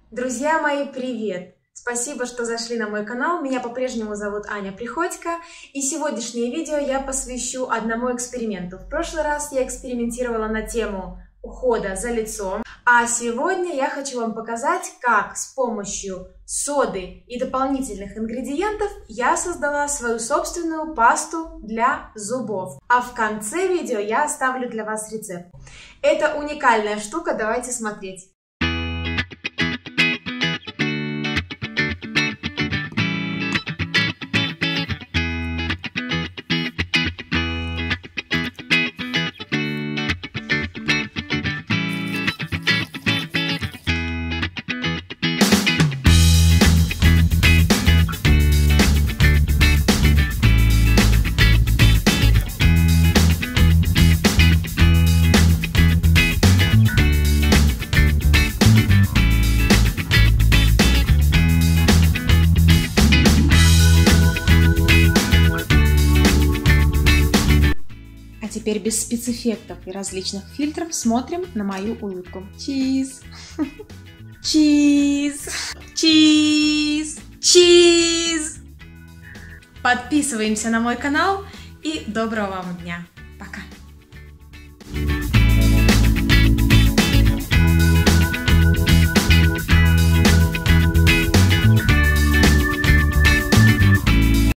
Друзья мои, привет! Спасибо, что зашли на мой канал. Меня по-прежнему зовут Аня Приходько, и сегодняшнее видео я посвящу одному эксперименту. В прошлый раз я экспериментировала на тему ухода за лицом, а сегодня я хочу вам показать, как с помощью соды и дополнительных ингредиентов я создала свою собственную пасту для зубов. А в конце видео я оставлю для вас рецепт. Это уникальная штука, давайте смотреть. А теперь без спецэффектов и различных фильтров смотрим на мою улыбку. Чиз! Чиз! Чиз! Чиз! Подписываемся на мой канал и доброго вам дня!